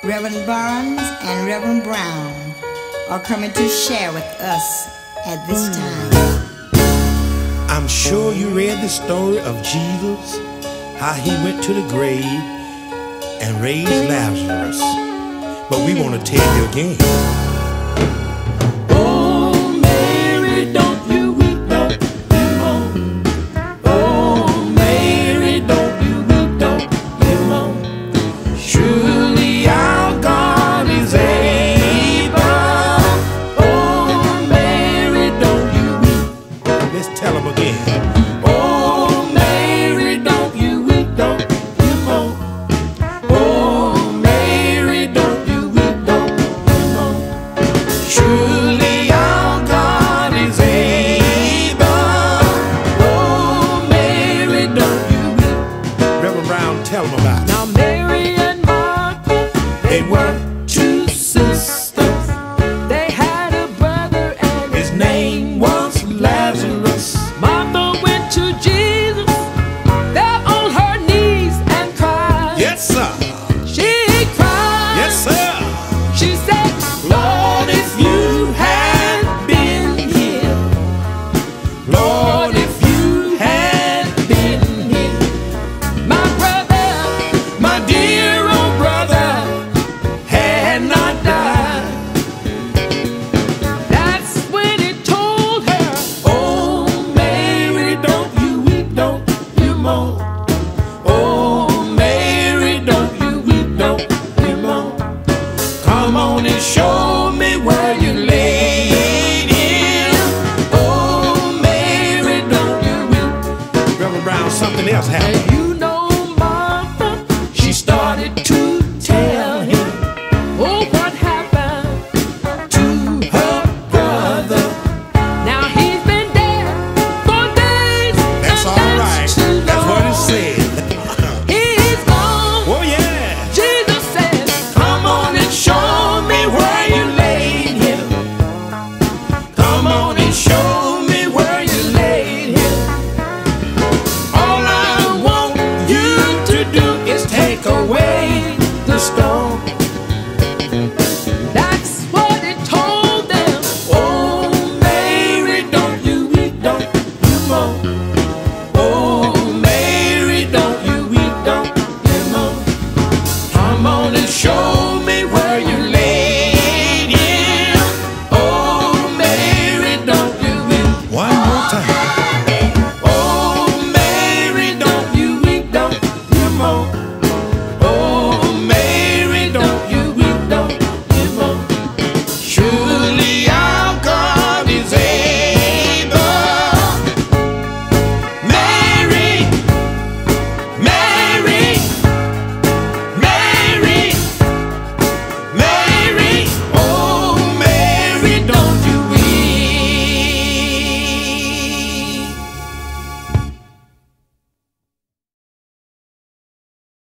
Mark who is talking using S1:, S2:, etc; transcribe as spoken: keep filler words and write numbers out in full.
S1: Reverend Barnes and Reverend Brown are coming to share with us at this time.
S2: I'm sure you read the story of Jesus, how he went to the grave and raised Lazarus. But we want to tell you again.
S3: Oh, Mary, don't you weep, don't you moan. Oh, Mary, don't you weep, don't you moan. Surely our God is able. Oh, Mary, don't you weep.
S2: Let's tell them again.
S3: Oh, Mary, don't you weep, don't you moan. Oh, Mary, don't you weep, don't you moan. Surely our God is able. Oh, Mary, don't you weep.
S2: Reverend Brown, tell them about it.
S3: Now Mary and Martha, they were two sisters. They had a brother and his name was Lazarus. Martha went to Jesus, fell on her knees and cried.
S2: Yes, sir.
S3: She cried.
S2: Yes, sir.
S3: She said, Lord, if you had been here, Lord, if you had been here, my brother, my dear old brother, had not died. That's when it told her, oh, Mary, don't you weep, don't you moan. Oh, Mary, don't you weep, don't you moan. Come on and show me where you laid him. Oh, Mary, don't you weep.
S2: Reverend Brown, something else happened.
S3: And you know Martha, she started to tell him, oh, what happened to her brother. Now he's been dead for days.
S2: That's
S3: and
S2: all right.
S3: too
S2: That's what it
S3: long.
S2: said.
S3: He's gone.
S2: Oh, yeah.
S3: Jesus says, come on and show me where you laid him. Come on and show me where you laid him. All I want you to do is take away the stone. That's what it told them. Oh, Mary, don't you weep, don't you moan. Oh, Mary, don't you weep, don't you moan. Come on and show